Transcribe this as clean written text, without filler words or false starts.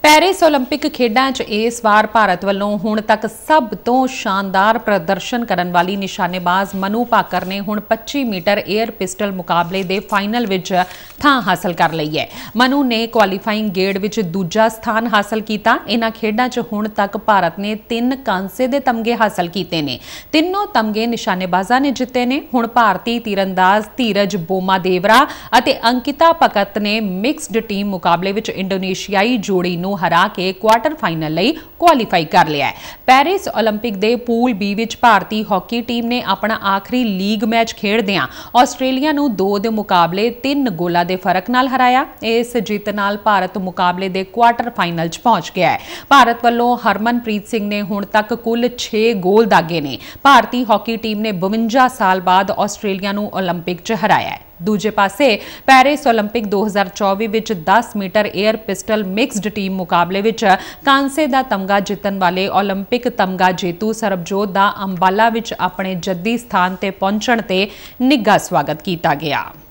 Paris Olympic ਖੇਡਾਂ 'ਚ ਇਸ ਵਾਰ ਭਾਰਤ ਵੱਲੋਂ ਹੁਣ ਤੱਕ ਸਭ ਤੋਂ ਸ਼ਾਨਦਾਰ ਪ੍ਰਦਰਸ਼ਨ ਕਰਨ ਵਾਲੀ ਨਿਸ਼ਾਨੇਬਾਜ਼ ਮਨੂ ਭਾਕਰ ਨੇ ਹੁਣ 25 ਮੀਟਰ 에ਅਰ ਪਿਸਟਲ ਮੁਕਾਬਲੇ ਦੇ ਫਾਈਨਲ ਵਿੱਚ ਥਾਂ ਹਾਸਲ ਕਰ ਲਈ ਹੈ। ਮਨੂ ਨੇ ਕੁਆਲੀਫਾਈਂਗ ਗੇੜ ਵਿੱਚ ਦੂਜਾ ਸਥਾਨ ਹਾਸਲ ਕੀਤਾ। ਇਹਨਾਂ ਖੇਡਾਂ 'ਚ ਹੁਣ ਤੱਕ ਭਾਰਤ ਨੇ 3 ਕਾਂਸੇ ਦੇ ਤਮਗੇ ਹਾਸਲ ਕੀਤੇ ਨੇ। ਤਿੰਨੋਂ ਤਮਗੇ ਨਿਸ਼ਾਨੇਬਾਜ਼ਾਂ ਨੇ ਜਿੱਤੇ ਨੇ। ਹੁਣ ਭਾਰਤੀ ਤੀਰੰਦਾਜ਼ ਧੀਰਜ ਬੋਮਾਦੇਵਰਾ ਅਤੇ ਅੰਕਿਤਾ ਭਗਤ ਨੇ ਮਿਕਸਡ ਟੀਮ ਮੁਕਾਬਲੇ ਵਿੱਚ ਇੰਡੋਨੇਸ਼ੀਆਈ ਜੋੜੀ ਨੂੰ ਹਰਾ ਕੇ ਕੁਆਟਰ ਫਾਈਨਲ ਲਈ ਕੁਆਲੀਫਾਈ ਕਰ ਲਿਆ ਹੈ। ਪੈਰਿਸ ਓਲੰਪਿਕ ਦੇ ਪੂਲ ਬੀ ਵਿੱਚ ਭਾਰਤੀ ਹਾਕੀ ਟੀਮ ਨੇ ਆਪਣਾ ਆਖਰੀ ਲੀਗ ਮੈਚ ਖੇਡਦਿਆਂ ਆਸਟ੍ਰੇਲੀਆ ਨੂੰ 2 ਦੇ ਮੁਕਾਬਲੇ 3 ਗੋਲਾਂ ਦੇ ਫਰਕ ਨਾਲ ਹਰਾਇਆ। ਇਸ ਜਿੱਤ ਨਾਲ ਭਾਰਤ ਮੁਕਾਬਲੇ ਦੇ ਕੁਆਟਰ ਫਾਈਨਲ 'ਚ ਪਹੁੰਚ ਗਿਆ ਹੈ। ਭਾਰਤ ਵੱਲੋਂ ਹਰਮਨਪ੍ਰੀਤ ਸਿੰਘ ਨੇ ਹੁਣ ਤੱਕ ਕੁੱਲ 6 ਗੋਲ ਦਾਗੇ ਨੇ। ਭਾਰਤੀ ਹਾਕੀ ਟੀਮ ਨੇ 52 ਸਾਲ ਬਾਅਦ ਆਸਟ੍ਰੇਲੀਆ ਨੂੰ ਓਲੰਪਿਕ 'ਚ ਹਰਾਇਆ ਹੈ। ਦੂਜੇ ਪਾਸੇ ਪੈਰਿਸ ਓਲੰਪਿਕ 2024 ਵਿੱਚ 10 metre air pistol mixed team ਮੁਕਾਬਲੇ ਵਿੱਚ ਕਾਂਸੇ ਦਾ ਤਮਗਾ ਜਿੱਤਣ ਵਾਲੇ ਓਲੰਪਿਕ ਤਮਗਾ ਜੇਤੂ ਸਰਬਜੋਤ ਦਾ ਅੰਬਾਲਾ ਵਿੱਚ ਆਪਣੇ ਜੱਦੀ ਸਥਾਨ ਤੇ ਪਹੁੰਚਣ ਤੇ ਨਿੱਘਾ ਸਵਾਗਤ ਕੀਤਾ ਗਿਆ।